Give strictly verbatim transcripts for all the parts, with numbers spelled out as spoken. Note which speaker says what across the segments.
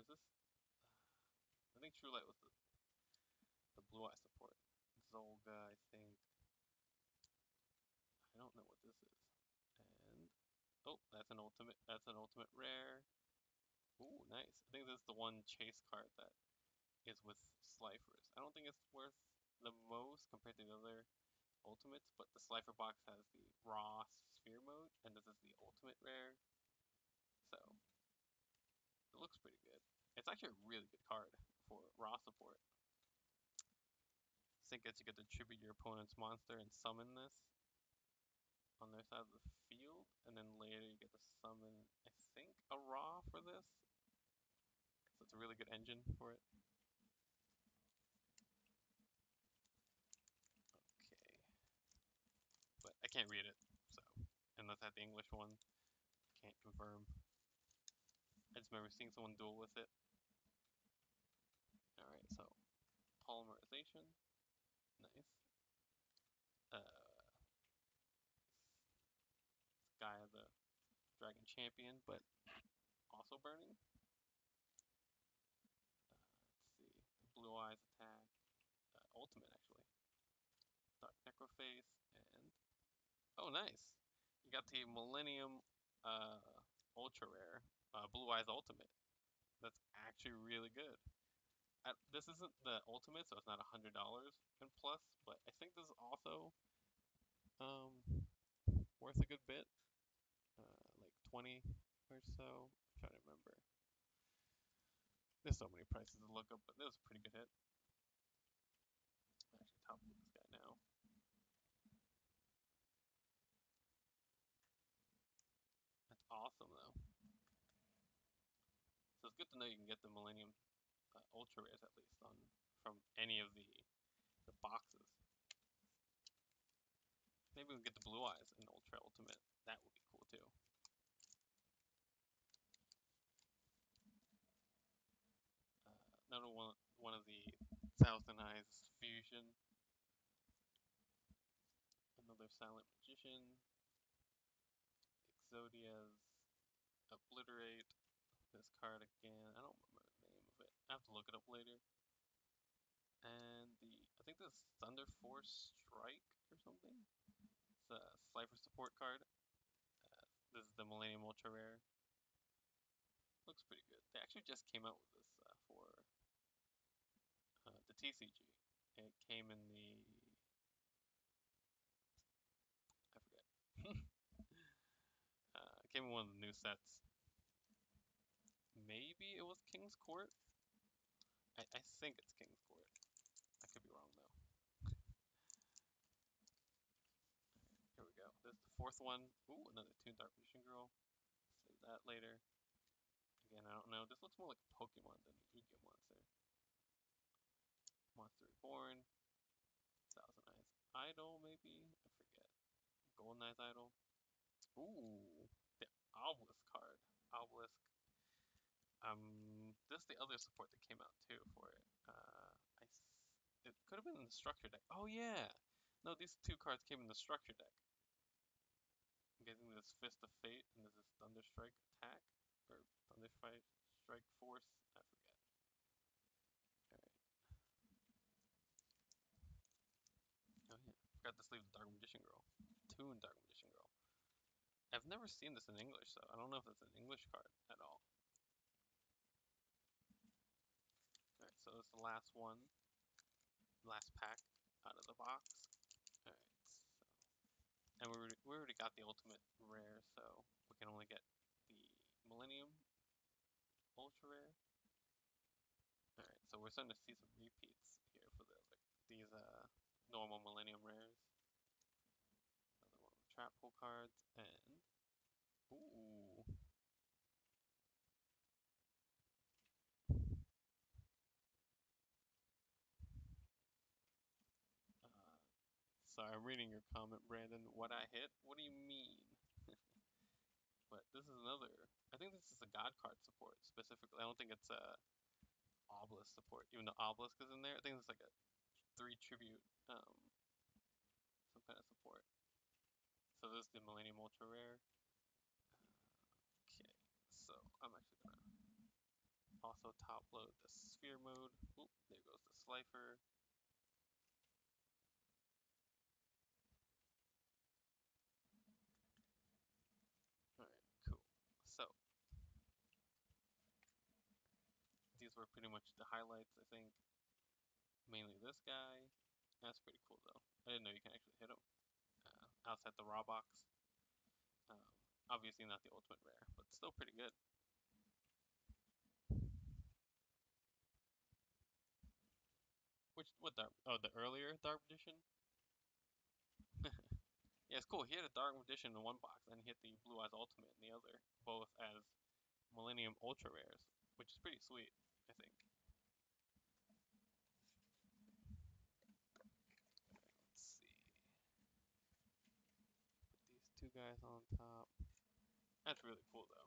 Speaker 1: is this? I think True Light was the, the blue eye support. Zolga, I think. I don't know what this is. And oh, that's an ultimate. That's an ultimate rare. Ooh, nice. I think this is the one chase card that is with Slifer's. I don't think it's worth the most compared to the other ultimates, but the Slifer box has the raw sphere mode, and this is the ultimate rare. So it looks pretty good. It's actually a really good card for raw support. Think that you get to tribute your opponent's monster and summon this on their side of the field, and then later you get to summon, I think, a raw for this. So it's a really good engine for it. Okay. But I can't read it, so unless I have the English one, I can't confirm. I just remember seeing someone duel with it. Alright, so polymerization. Nice. Uh, Gaia the Dragon Champion, but also burning. Uh, let's see. Blue Eyes attack. Uh, ultimate, actually. Dark Necroface, and oh, nice. You got the Millennium uh, Ultra Rare, uh, Blue Eyes Ultimate. That's actually really good. I, this isn't the Ultimate, so it's not a hundred dollars and plus, but I think this is also um, worth a good bit, uh, like twenty or so. I'm trying to remember. There's so many prices to look up, but this is a pretty good hit. Actually, top with this guy now. That's awesome though. So it's good to know you can get the Millennium uh, Ultra Rares at least on from any of the the boxes. Maybe we can get the Blue Eyes in Ultra Ultimate. That would be cool too. Uh, another one, one of the Thousand Eyes Fusion. Another Silent Magician. Exodia's Obliterate. This card again. I don't remember the name of it. I have to look it up later. And the I think this is Thunder Force Strike or something. It's a Slifer support card. Uh, this is the Millennium Ultra Rare. Looks pretty good. They actually just came out with this uh, for uh, the T C G. It came in the I forget. uh, it came in one of the new sets. Maybe it was King's Court. I, I think it's King's Court. I could be wrong though. Here we go. This is the fourth one. Ooh, another Toon Dark Magician Girl. Save that later. Again, I don't know. This looks more like a Pokemon than a Yu-Gi-Oh monster. Monster Reborn. Thousand Eyes Idol, maybe? I forget. Golden Eyes Idol. Ooh, the Obelisk card. Obelisk. Um, this is the other support that came out too for it. Uh, I it could have been in the structure deck. Oh yeah. No, these two cards came in the structure deck. I'm getting this Fist of Fate and this is Thunder Strike Attack or Thunder Strike Strike Force. I forget. All right. Oh yeah. Forgot to sleeve the Dark Magician Girl. Toon Dark Magician Girl. I've never seen this in English, so I don't know if it's an English card at all. Alright, so this is the last one, last pack out of the box. Alright, so, and we already, we already got the ultimate rare, so we can only get the Millennium Ultra Rare. Alright, so we're starting to see some repeats here for the like, these uh normal Millennium Rares. Another one with Trap Hole cards, and ooh. Uh, sorry, I'm reading your comment, Brandon. What I hit? What do you mean? But this is another. I think this is a God card support specifically. I don't think it's a Obelisk support, even though Obelisk is in there. I think it's like a three tribute, um, some kind of support. So this is the Millennium Ultra Rare. Okay, so I'm actually gonna Also top load the sphere mode. Oop, there goes the Slifer. Alright, cool. So, these were pretty much the highlights, I think. Mainly this guy. That's pretty cool though. I didn't know you can actually hit him uh, outside the raw box. Um, Obviously not the ultimate rare, but still pretty good. Which, what dark? Oh, the earlier Dark Magician? Yeah, it's cool. He had a Dark Magician in one box, and he hit the Blue Eyes Ultimate in the other, both as Millennium Ultra Rares, which is pretty sweet, I think. Let's see. Put these two guys on top. That's really cool, though.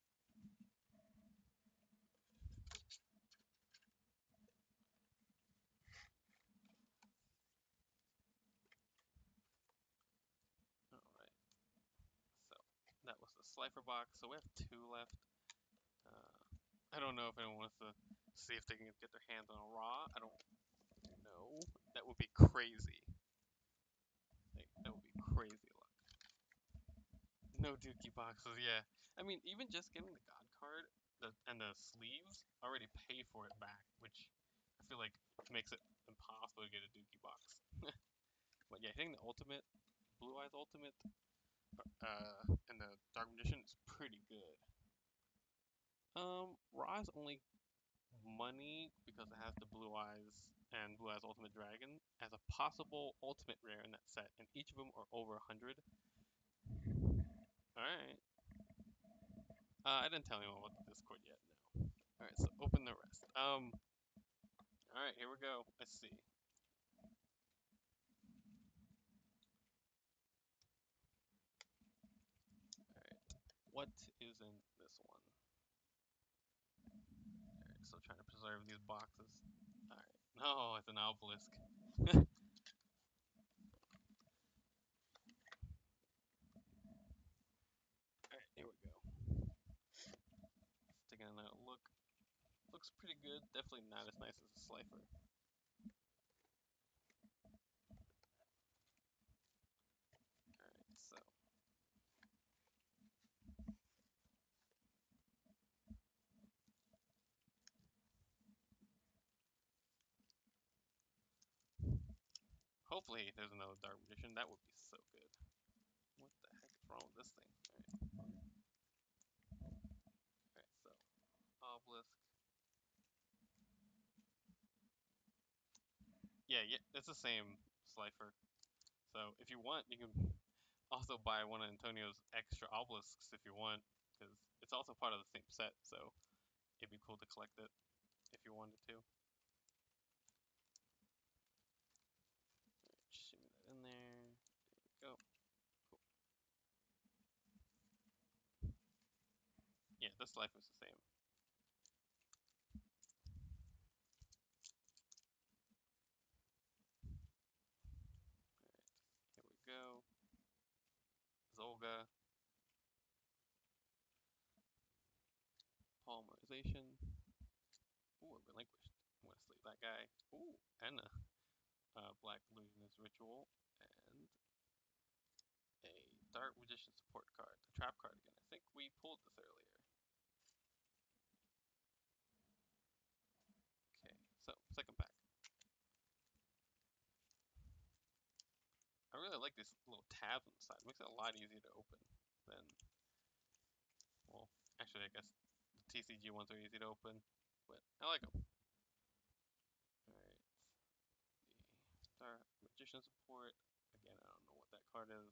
Speaker 1: Alright, so that was the Slifer box. So we have two left. Uh, I don't know if anyone wants to see if they can get their hands on a raw. I don't know. That would be crazy. Like, that would be crazy luck. No dookie boxes, yeah. I mean, even just getting the God card the, and the sleeves already pay for it back, which I feel like makes it impossible to get a dookie box. But yeah, hitting the ultimate, Blue Eyes Ultimate, uh, and the Dark Magician is pretty good. Um, Raw is only money because it has the Blue Eyes and Blue Eyes Ultimate Dragon as a possible ultimate rare in that set, and each of them are over one hundred. Alright. Uh, I didn't tell anyone about the Discord yet, no. Alright, so open the rest. Um, alright, here we go. Let's see. Alright, what is in this one? Alright, still trying to preserve these boxes. Alright, no, it's an obelisk. Alright, here we go. Taking another look. Looks pretty good. Definitely not as nice as a Slifer. Alright, so. Hopefully there's another Dark Magician. That would be so good. What the heck is wrong with this thing? Alright. Alright, so. Obelisk. Yeah, yeah, it's the same Slifer. So if you want, you can also buy one of Antonio's extra obelisks if you want, because it's also part of the same set. So it'd be cool to collect it if you wanted to. Right, shimmy that in there. There we go. Cool. Yeah, this life is the same. Alright, here we go. Zolga. Polymerization. Ooh, relinquished. I'm gonna sleeve that guy. Ooh, and a uh, Black Illusionist Ritual. And a Dark Magician support card. The trap card again. I think we pulled this earlier. Okay, so second pack. I really like these little tabs on the side. It makes it a lot easier to open than, well, actually I guess the T C G ones are easy to open, but I like them. Alright, the Dark Magician support. Again, I don't know what that card is.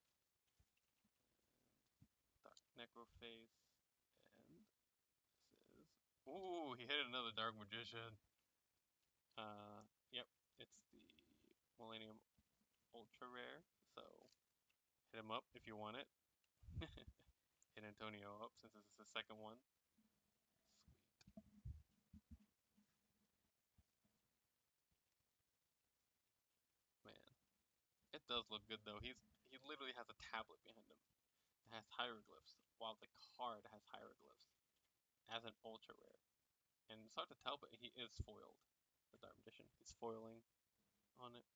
Speaker 1: Dark Necroface, and this is, ooh, he hit another Dark Magician. Uh, yep, it's the Millennium Ultra Rare, so hit him up if you want it. Hit Antonio up since this is the second one. Sweet. Man, it does look good though. He's he literally has a tablet behind him. It has hieroglyphs, while the card has hieroglyphs as an ultra rare. And it's hard to tell, but he is foiled. The Dark Magician. He's foiling on it.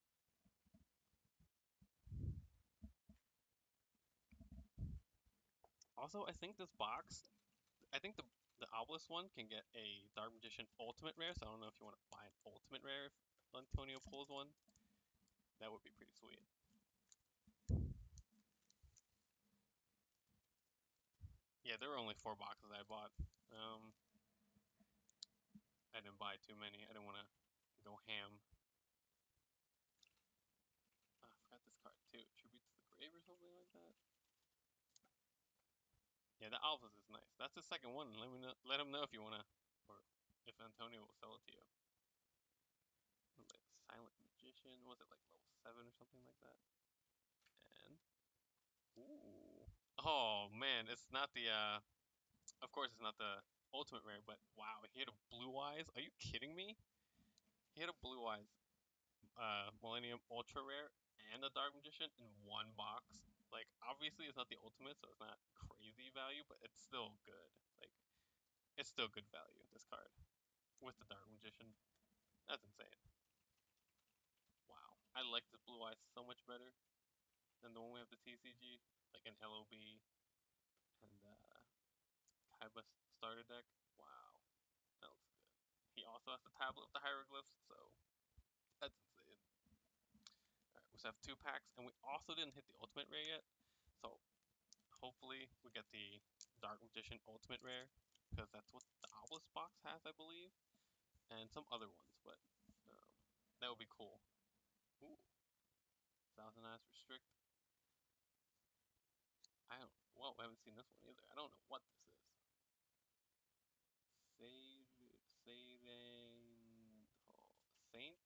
Speaker 1: Also, I think this box, I think the the Obelisk one can get a Dark Magician Ultimate Rare, so I don't know if you want to buy an Ultimate Rare if Antonio pulls one. That would be pretty sweet. Yeah, there were only four boxes I bought. Um, I didn't buy too many. I didn't want to go ham. Oh, I forgot this card too. Tribute to the Grave or something like that. Yeah, the Alphas is nice. That's the second one. Let me know. Let him know if you wanna, or if Antonio will sell it to you. Like Silent Magician. Was it like level seven or something like that? And ooh, oh man, it's not the. Uh, of course, it's not the Ultimate Rare, but wow, he had a Blue Eyes. Are you kidding me? He had a Blue Eyes, uh, Millennium Ultra Rare and a Dark Magician in one box. Like, obviously, it's not the Ultimate, so it's not crazy value, but it's still good. Like, it's still good value, this card, with the Dark Magician. That's insane. Wow. I like this Blue Eyes so much better than the one we have the T C G, like an L O B and uh, Kaiba starter deck. Wow. That looks good. He also has the Tablet of the Hieroglyphs, so that's insane. Alright, we have two packs, and we also didn't hit the Ultimate Rare yet, so hopefully we get the Dark Magician Ultimate Rare, because that's what the Obelisk box has, I believe, and some other ones, but um, that would be cool. Ooh, Thousand Eyes Restrict. I don't. Whoa, I haven't seen this one either. I don't know what this is. Save, saving, oh, Saint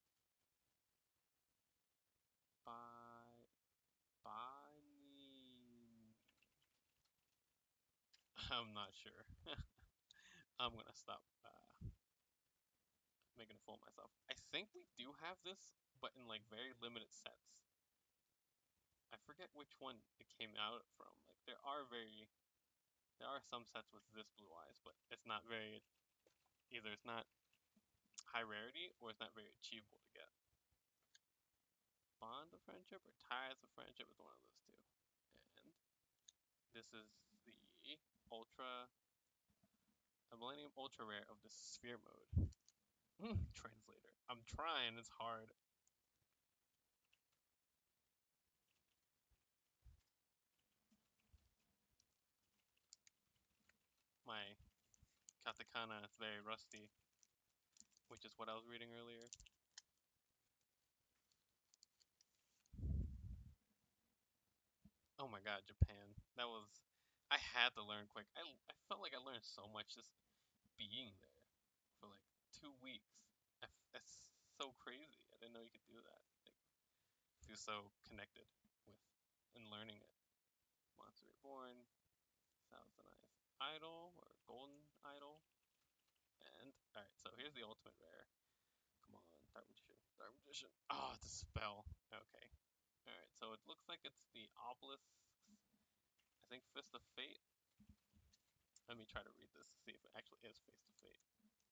Speaker 1: by Bani. I'm not sure. I'm gonna stop uh, making a fool of myself. I think we do have this, but in like very limited sets. I forget which one it came out from. Like there are very, there are some sets with this Blue Eyes, but it's not very. Either it's not high rarity or it's not very achievable to get. Bond of Friendship or Ties of Friendship is one of those two. And this is the Ultra, a Millennium Ultra Rare of the Sphere mode. Translator. I'm trying, it's hard. My katakana is very rusty, which is what I was reading earlier. Oh my god, Japan. That was. I had to learn quick. I, I felt like I learned so much just being there for like two weeks. I, that's so crazy. I didn't know you could do that. Like, feel so connected with and learning it. Monster Reborn, Thousand Eyes Idol or Golden Idol, and all right. So here's the ultimate rare. Come on, Dark Magician, Dark Magician. Oh, it's a spell. Okay. All right. So it looks like it's the Obelisk. I think Fist of Fate. Let me try to read this to see if it actually is Fist of Fate.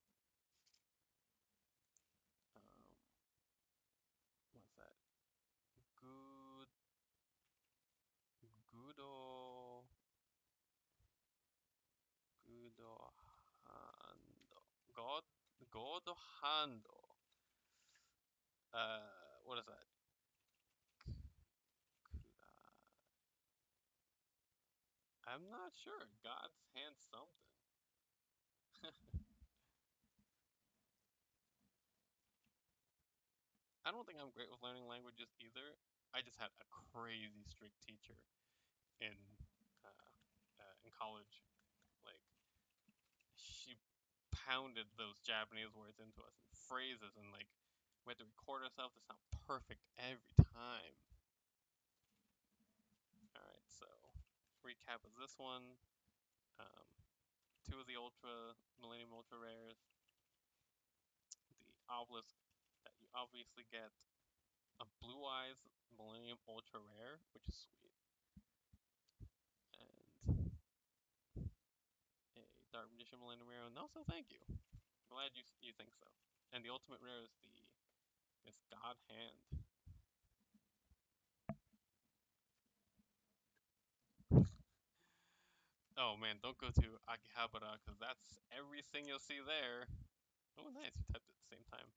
Speaker 1: Um, what's that? Good, Gudo, Gudo Hando, God, Godo Hando. Uh, what is that? I'm not sure. God's hand something. I don't think I'm great with learning languages either. I just had a crazy strict teacher in uh, uh, in college. Like she pounded those Japanese words into us and phrases, and like we had to record ourselves to sound perfect every time. All right, so recap is this one. Um, two of the Ultra Millennium Ultra rares. The Obelisk that you obviously get. A Blue Eyes Millennium Ultra Rare, which is sweet. And a Dark Magician Millennium Rare, and also thank you. Glad you you think so. And the ultimate rare is the is God Hand. Oh man, don't go to Akihabara because that's everything you'll see there. Oh nice, you typed it at the same time.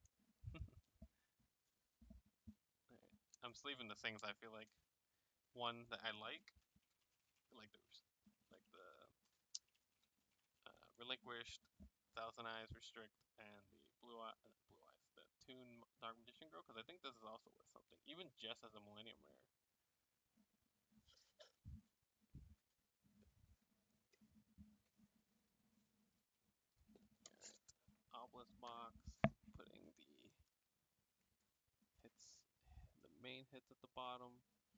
Speaker 1: Alright. I'm just leaving the things I feel like one that I like, like the like the uh, relinquished, Thousand Eyes Restrict, and the blue eye, uh, blue eyes, the Toon Dark Magician Girl, because I think this is also worth something, even just as a Millennium Rare. Obelisk box, putting the hits, the main hits at the bottom.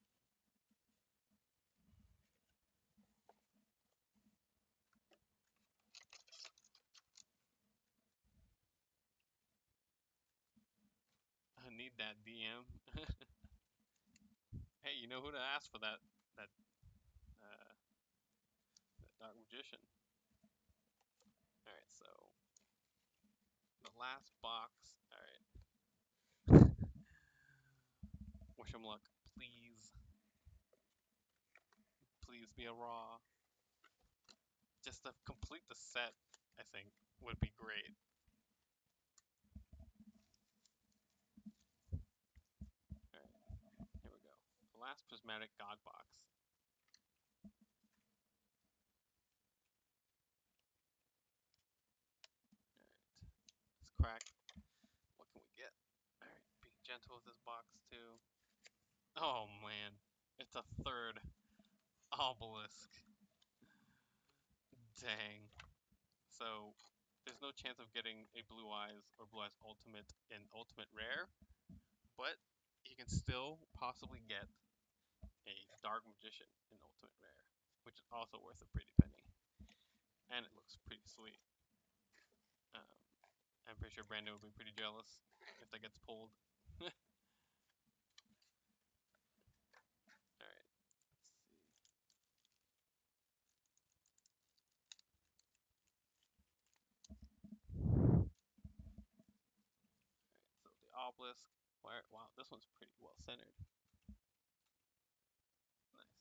Speaker 1: I need that D M. Hey, you know who to ask for that that uh, that Dark Magician. All right, so the last box. All right, wish him luck, please. Please be a raw. Just to complete the set, I think would be great. All right, here we go. The last Prismatic God Box. All right, let's crack. What can we get? All right, being gentle with this box too. Oh man, it's a third obelisk. Dang. So there's no chance of getting a Blue Eyes or Blue Eyes Ultimate in Ultimate Rare, but you can still possibly get a Dark Magician in Ultimate Rare, which is also worth a pretty penny. And it looks pretty sweet. Um, I'm pretty sure Brandon will be pretty jealous if that gets pulled. Alright, let's see. Alright, so the obelisk. Wow, this one's pretty well centered. Nice.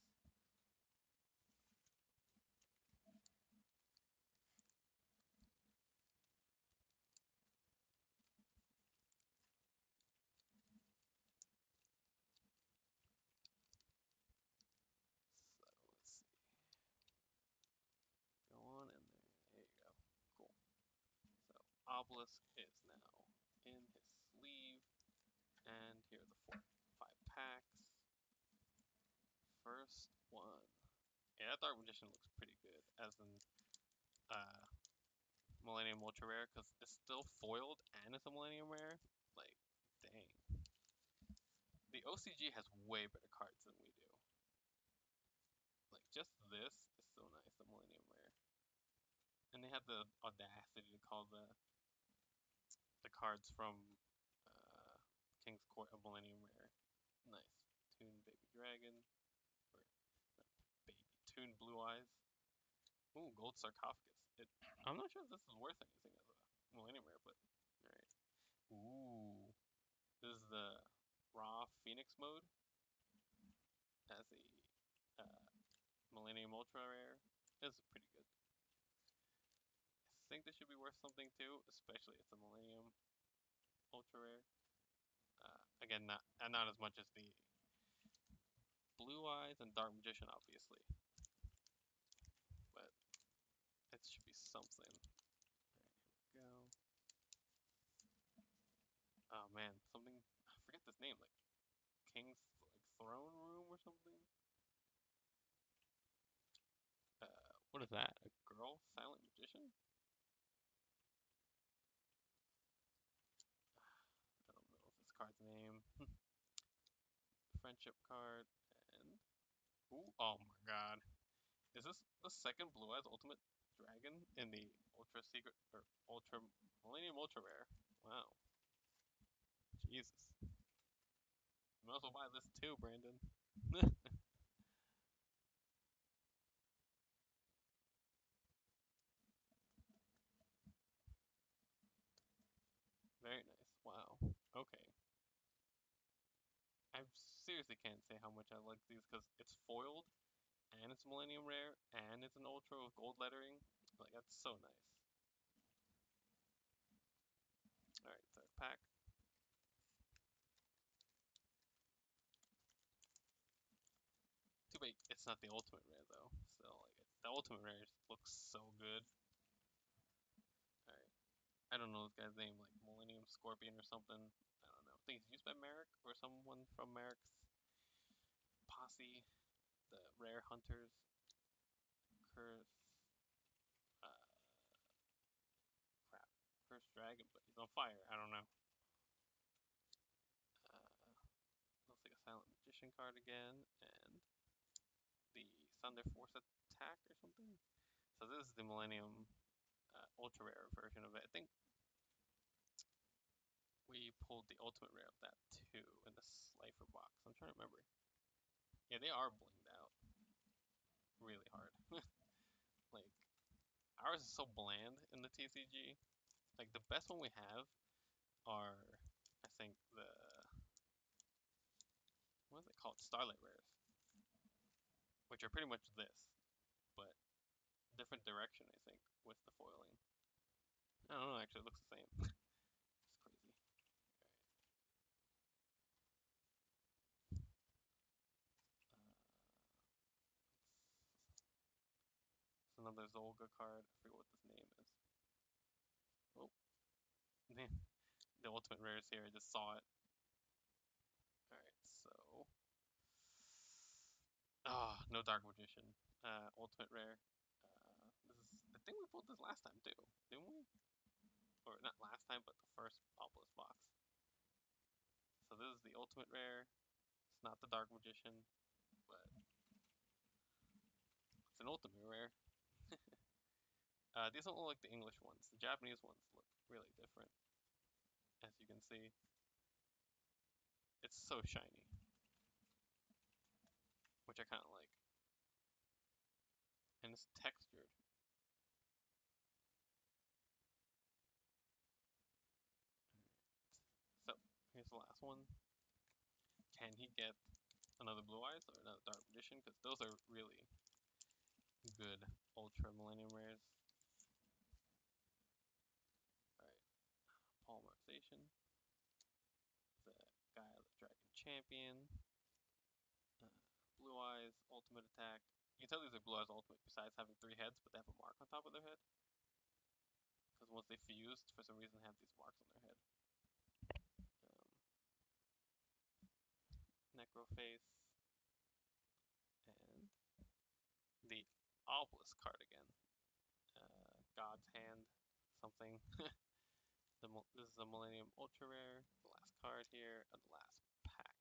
Speaker 1: So let's see. Go on in there. There you go. Cool. So obelisk is now in his sleeve, and here are the four, five packs. First one. Yeah, that Dark Magician looks pretty good, as in uh, Millennium Ultra Rare, because it's still foiled and it's a Millennium Rare. Like, dang. The O C G has way better cards than we do. Like, just this is so nice, the Millennium Rare. And they have the audacity to call the the cards from uh, King's Court a Millennium Rare. Nice. Toon Baby Dragon. Or, not Baby. Toon Blue Eyes. Ooh, Gold Sarcophagus. It, I'm not sure if this is worth anything as a Millennium Rare, but alright. Ooh. This is the raw Phoenix mode as a uh, Millennium Ultra Rare. This is pretty good. I think this should be worth something too, especially if it's a Millennium Ultra Rare. Uh, again, not uh, not as much as the Blue Eyes and Dark Magician, obviously, but it should be something. Alright, here we go. Oh man, something I forget this name, like King's like Throne Room or something. Uh, what is that? A girl silent magician? I don't know if this card's name. Friendship card and ooh, oh my god, is this the second Blue Eyes Ultimate Dragon in the Ultra Secret or Ultra Millennium Ultra Rare? Wow, Jesus. You might as well buy this too, Brandon. seriously can't say how much I like these because it's foiled and it's Millennium Rare and it's an Ultra with gold lettering. Like, that's so nice. Alright, third pack. Too bad it's not the Ultimate Rare though. Still, like, it, the Ultimate Rare looks so good. Alright. I don't know this guy's name, like Millennium Scorpion or something. I don't know. I think he's used by Merrick or someone from Merrick's posse. The Rare Hunters. Curse. Uh, crap. Curse Dragon, but he's on fire. I don't know. Uh, looks like a Silent Magician card again, and the Thunder Force attack or something. So this is the Millennium uh, Ultra Rare version of it. I think we pulled the Ultimate Rare of that too in the Slifer box. I'm trying to remember. Yeah, they are blinged out really hard. Like, ours is so bland in the T C G. Like, the best one we have are, I think, the, what is it called? Starlight Rares. Which are pretty much this, but different direction, I think, with the foiling. I don't know, actually, it looks the same. It's crazy. Alright. Uh, it's another Zolga card. I forget what this name is. Oh, man. The Ultimate Rares here, I just saw it. Alright, so. Ah, oh, no Dark Magician. Uh, Ultimate Rare. Uh, this is, I think we pulled this last time too, didn't we? Or not last time, but the first Obelisk box. So this is the Ultimate Rare. It's not the Dark Magician, but it's an Ultimate Rare. uh, these don't look like the English ones. The Japanese ones look really different, as you can see. It's so shiny, which I kind of like. And it's textured. So, here's the last one. Can he get another Blue Eyes or another Dark Magician? Because those are really good Ultra Millennium Rares. Alright, Polymerization. The guy, the Dragon Champion. Uh, Blue Eyes, Ultimate Attack. You can tell these are Blue Eyes Ultimate besides having three heads, but they have a mark on top of their head. Because once they fused, for some reason, they have these marks on their head. Um, Necroface. And the Obelisk card again. Uh, God's Hand, something. the, this is a Millennium Ultra Rare. The last card here, and the last pack.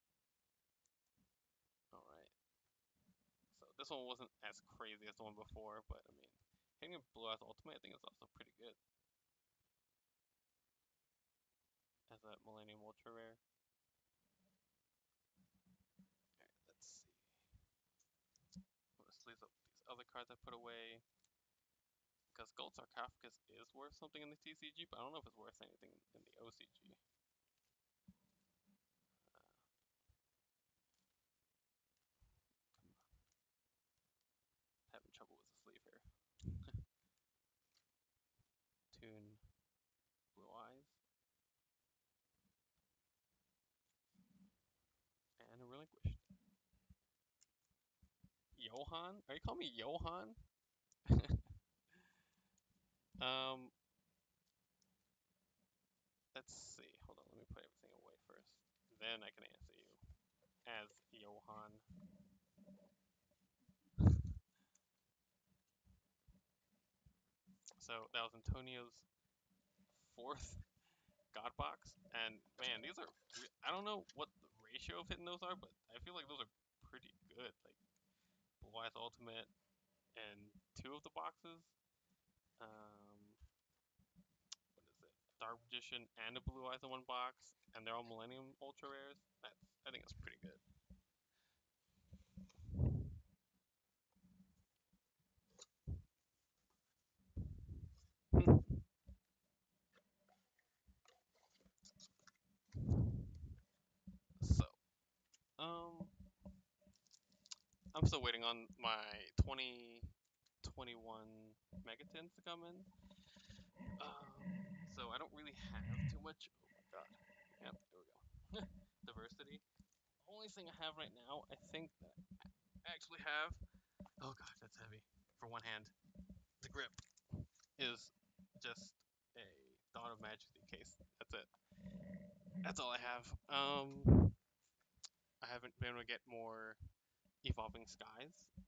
Speaker 1: Alright. So this one wasn't as crazy as the one before, but I mean, hitting a Blue Eyes Ultimate, I think it's also pretty good. As a Millennium Ultra Rare. Alright, let's see. I'm gonna sleeve up these other cards I put away. Because Gold Sarcophagus is worth something in the T C G, but I don't know if it's worth anything in the O C G. Uh, come on. Having trouble with the sleeve here. Tune Blue Eyes. And a Relinquished. Johan? Are you calling me Johan? um, let's see. Hold on, let me put everything away first. Then I can answer you as Johan. So that was Antonio's fourth God Box, and man, these are, I don't know what the ratio of hitting those are, but I feel like those are pretty good. Like Blue Eyes Ultimate and two of the boxes. Um, what is it? Dark Magician and a Blue Eyes in one box, and they're all Millennium Ultra Rares. That's, I think that's pretty good. So, I'm still waiting on my twenty twenty-one Megatins to come in. Um, so I don't really have too much. Oh my god. Yep, there we go. Diversity. Only thing I have right now, I think that I actually have. Oh god, that's heavy for one hand. The grip is just a Dawn of Majesty case. That's it. That's all I have. Um, I haven't been able to get more Evolving Skies